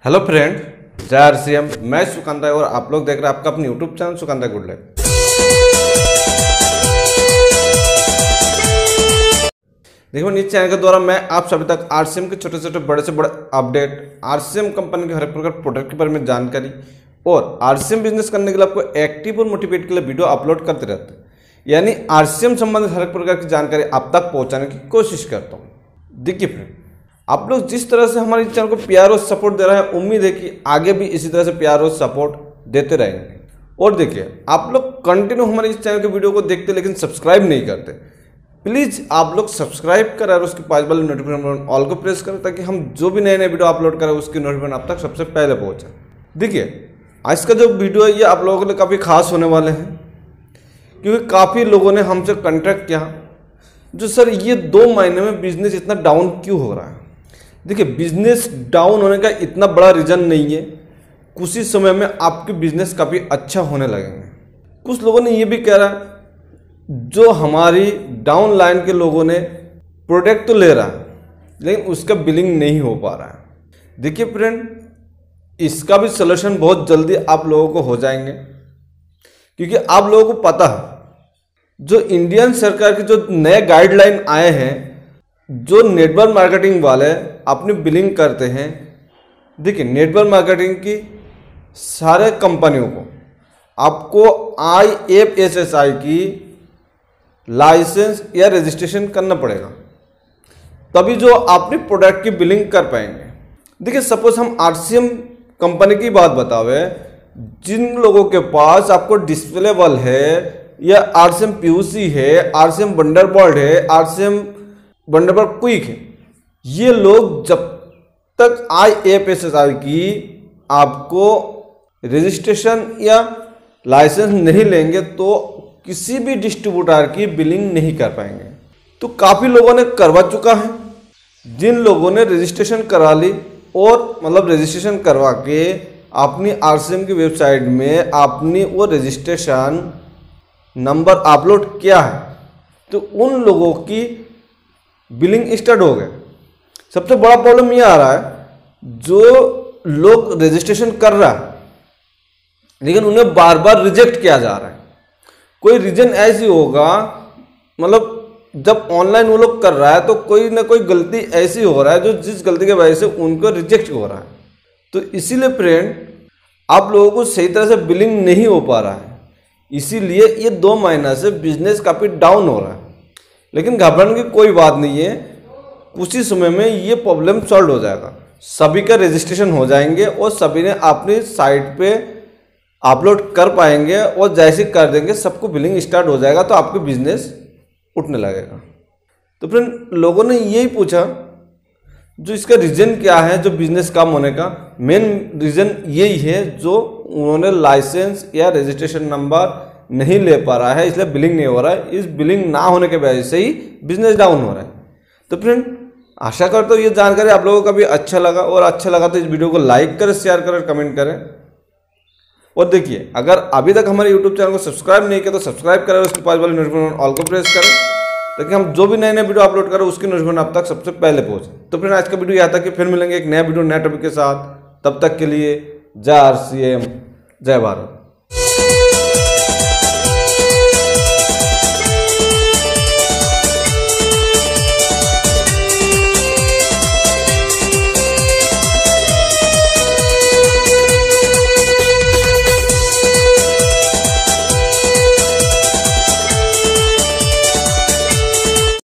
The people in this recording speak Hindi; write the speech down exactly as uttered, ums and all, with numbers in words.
हेलो फ्रेंड, जय आरसीएम। मैं सुकांत और आप लोग देख रहे हैं आपका अपने YouTube channel Sukant good life. देखो, इस चैनल के द्वारा मैं आप सभी तक आरसीएम के छोटे छोटे बड़े से बड़े अपडेट, आरसीएम कंपनी के हर एक प्रकार प्रोडक्ट के बारे में जानकारी और आरसीएम बिजनेस करने के लिए आपको एक्टिव और मोटिवेट के लिए वीडियो अपलोड करते रहते हैं। यानी आरसीएम संबंधित हर एक प्रकार की जानकारी आप तक पहुंचाने की कोशिश करता हूं। देखिए फ्रेंड, आप लोग जिस तरह से हमारे चैनल को प्यार और सपोर्ट दे रहे हैं, उम्मीद है कि आगे भी इसी तरह से प्यार और सपोर्ट देते रहेंगे। और देखिए, आप लोग कंटिन्यू हमारे इस चैनल के वीडियो को देखते लेकिन सब्सक्राइब नहीं करते। प्लीज़ आप लोग सब्सक्राइब करें और उसके पास वाले नोटिफिकेशन ऑल को प्रेस करें ताकि हम जो भी नए नए वीडियो अपलोड करें उसकी नोटिफिकेशन आप तक सबसे पहले पहुँचे। देखिए, आज का जो वीडियो है ये आप लोगों के लिए काफ़ी खास होने वाले हैं, क्योंकि काफ़ी लोगों ने हमसे कॉन्टैक्ट किया जो सर ये दो महीने में बिजनेस इतना डाउन क्यों हो रहा है। देखिए, बिजनेस डाउन होने का इतना बड़ा रीज़न नहीं है, कुछ ही समय में आपके बिजनेस काफ़ी अच्छा होने लगेंगे। कुछ लोगों ने ये भी कह रहा है जो हमारी डाउन लाइन के लोगों ने प्रोडक्ट तो ले रहा है लेकिन उसका बिलिंग नहीं हो पा रहा है। देखिए फ्रेंड, इसका भी सलूशन बहुत जल्दी आप लोगों को हो जाएंगे, क्योंकि आप लोगों को पता है जो इंडियन सरकार के जो नए गाइडलाइन आए हैं, जो नेटवर्क मार्केटिंग वाले अपनी बिलिंग करते हैं। देखिए, नेटवर्क मार्केटिंग की सारे कंपनियों को आपको I F S S I की लाइसेंस या रजिस्ट्रेशन करना पड़ेगा, तभी जो अपनी प्रोडक्ट की बिलिंग कर पाएंगे। देखिए, सपोज हम आरसीएम कंपनी की बात बतावे, जिन लोगों के पास आपको डिस्प्लेबल है या आरसीएम पीयूसी है, आरसीएम वंडरबॉल्ट है, आरसीएम वंडरबॉल्ट क्विक है, ये लोग जब तक I F S S I की आपको रजिस्ट्रेशन या लाइसेंस नहीं लेंगे तो किसी भी डिस्ट्रीब्यूटर की बिलिंग नहीं कर पाएंगे। तो काफ़ी लोगों ने करवा चुका है, जिन लोगों ने रजिस्ट्रेशन करा ली और मतलब रजिस्ट्रेशन करवा के अपनी आरसीएम की वेबसाइट में अपनी वो रजिस्ट्रेशन नंबर अपलोड किया है, तो उन लोगों की बिलिंग स्टार्ट हो गए। सबसे बड़ा प्रॉब्लम ये आ रहा है जो लोग रजिस्ट्रेशन कर रहा है लेकिन उन्हें बार बार रिजेक्ट किया जा रहा है। कोई रीजन ऐसी होगा, मतलब जब ऑनलाइन वो लोग कर रहा है तो कोई ना कोई गलती ऐसी हो रहा है जो जिस गलती की वजह से उनको रिजेक्ट हो रहा है। तो इसीलिए फ्रेंड, आप लोगों को सही तरह से बिलिंग नहीं हो पा रहा है, इसीलिए ये दो महीना से बिजनेस काफ़ी डाउन हो रहा है। लेकिन घबराने की कोई बात नहीं है, कुछ ही समय में ये प्रॉब्लम सॉल्व हो जाएगा। सभी का रजिस्ट्रेशन हो जाएंगे और सभी ने अपनी साइट पे अपलोड कर पाएंगे और जैसे कर देंगे सबको बिलिंग स्टार्ट हो जाएगा, तो आपका बिजनेस उठने लगेगा। तो फ्रेंड, लोगों ने यही पूछा जो इसका रीज़न क्या है जो बिजनेस कम होने का। मेन रीज़न यही है जो उन्होंने लाइसेंस या रजिस्ट्रेशन नंबर नहीं ले पा रहा है, इसलिए बिलिंग नहीं हो रहा है। इस बिलिंग ना होने के वजह से ही बिजनेस डाउन हो रहा है। तो फ्रेंड, आशा करता हूँ ये जानकारी आप लोगों का भी अच्छा लगा, और अच्छा लगा तो इस वीडियो को लाइक करें, शेयर करें, कमेंट करें। और देखिए, अगर अभी तक हमारे यूट्यूब चैनल को सब्सक्राइब नहीं किया तो सब्सक्राइब करें, उसके पास वाले नोटिफिकेशन ऑल को प्रेस करें ताकि हम जो भी नए नए वीडियो अपलोड करें उसकी नोटिफिकेशन आप तक सबसे पहले पहुंचे। तो फ्रेंड, आज का वीडियो यहाँ तक कि फिर मिलेंगे एक नया वीडियो नए टॉपिक के साथ। तब तक के लिए जय आरसीएम, जय भारत।